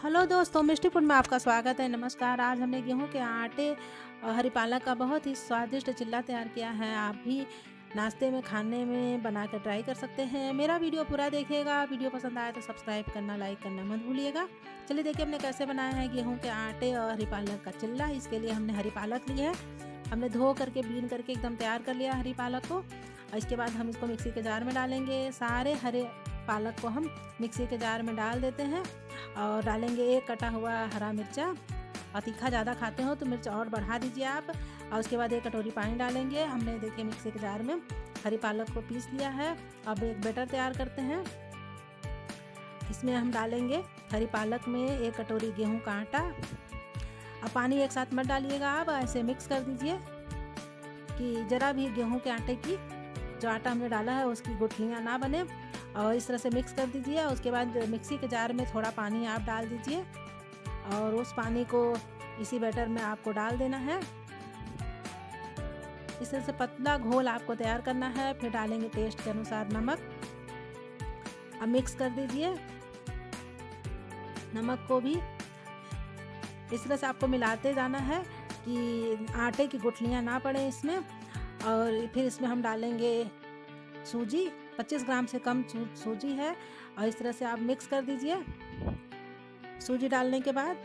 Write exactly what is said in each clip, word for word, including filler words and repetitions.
Hello दोस्तों, मिष्टी food में आपका स्वागत है। नमस्कार। आज हमने गेहूं के आटे और हरी पालक का बहुत ही स्वादिष्ट चिल्ला तैयार किया है। आप भी नाश्ते में, खाने में बनाकर ट्राई कर सकते हैं। मेरा वीडियो पूरा देखिएगा। वीडियो पसंद आए तो सब्सक्राइब करना, लाइक करना मत भूलिएगा। चलिए देखिए हमने कैसे बनाया है गेहूँ के आटे और हरी पालक का चिल्ला। इसके लिए हमने हरी पालक ली है। हमने धो करके, बीन करके एकदम तैयार कर लिया हरी पालक को। और इसके बाद हम इसको मिक्सी के जार में डालेंगे। सारे हरे पालक को हम मिक्सी के जार में डाल देते हैं और डालेंगे एक कटा हुआ हरा मिर्चा। और तीखा ज़्यादा खाते हो तो मिर्च और बढ़ा दीजिए आप। और उसके बाद एक कटोरी पानी डालेंगे। हमने देखिए मिक्सी के जार में हरी पालक को पीस लिया है। अब एक बैटर तैयार करते हैं। इसमें हम डालेंगे हरी पालक में एक कटोरी गेहूं का आटा। अब पानी एक साथ मत डालिएगा, आप ऐसे मिक्स कर दीजिए कि ज़रा भी गेहूं के आटे की, जो आटा हमने डाला है उसकी गुठलियाँ ना बने। और इस तरह से मिक्स कर दीजिए। उसके बाद मिक्सी के जार में थोड़ा पानी आप डाल दीजिए और उस पानी को इसी बैटर में आपको डाल देना है। इस तरह से पतला घोल आपको तैयार करना है। फिर डालेंगे टेस्ट के अनुसार नमक। अब मिक्स कर दीजिए नमक को भी। इस तरह से आपको मिलाते जाना है कि आटे की गुठलियाँ ना पड़े इसमें। और फिर इसमें हम डालेंगे सूजी। पच्चीस ग्राम से कम सूजी है। और इस तरह से आप मिक्स कर दीजिए। सूजी डालने के बाद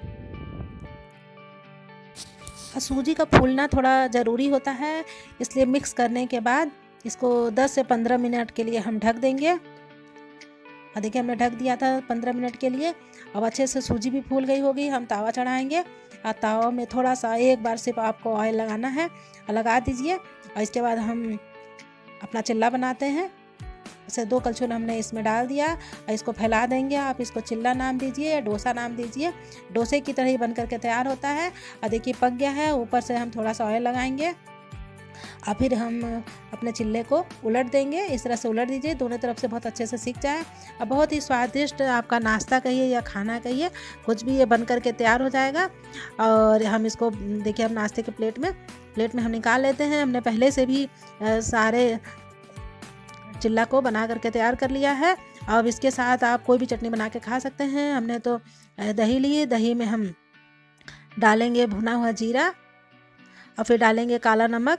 सूजी का फूलना थोड़ा ज़रूरी होता है, इसलिए मिक्स करने के बाद इसको दस से पंद्रह मिनट के लिए हम ढक देंगे। और देखिए हमने ढक दिया था पंद्रह मिनट के लिए। अब अच्छे से सूजी भी फूल गई होगी। हम तावा चढ़ाएंगे और तावा में थोड़ा सा एक बार सिर्फ आपको ऑयल लगाना है और लगा दीजिए। और इसके बाद हम अपना चिल्ला बनाते हैं। ऐसे दो कलछुल हमने इसमें डाल दिया और इसको फैला देंगे। आप इसको चिल्ला नाम दीजिए या डोसा नाम दीजिए। डोसे की तरह ही बन करके तैयार होता है। और देखिए पक गया है। ऊपर से हम थोड़ा सा ऑयल लगाएंगे और फिर हम अपने चिल्ले को उलट देंगे। इस तरह से उलट दीजिए, दोनों तरफ से बहुत अच्छे से सीख जाए। और बहुत ही स्वादिष्ट आपका नाश्ता कहिए या खाना कहिए, कुछ भी ये बन करके तैयार हो जाएगा। और हम इसको देखिए हम नाश्ते के प्लेट में प्लेट में हम निकाल लेते हैं। हमने पहले से भी सारे चिल्ला को बना करके तैयार कर लिया है। अब इसके साथ आप कोई भी चटनी बना के खा सकते हैं। हमने तो दही ली। दही में हम डालेंगे भुना हुआ जीरा और फिर डालेंगे काला नमक।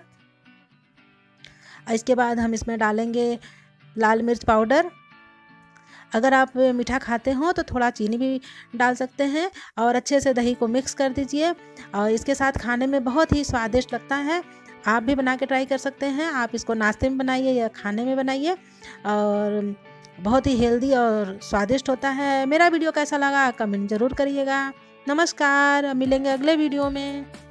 इसके बाद हम इसमें डालेंगे लाल मिर्च पाउडर। अगर आप मीठा खाते हो तो थोड़ा चीनी भी डाल सकते हैं। और अच्छे से दही को मिक्स कर दीजिए। और इसके साथ खाने में बहुत ही स्वादिष्ट लगता है। आप भी बना के ट्राई कर सकते हैं। आप इसको नाश्ते में बनाइए या खाने में बनाइए, और बहुत ही हेल्दी और स्वादिष्ट होता है। मेरा वीडियो कैसा लगा कमेंट ज़रूर करिएगा। नमस्कार, मिलेंगे अगले वीडियो में।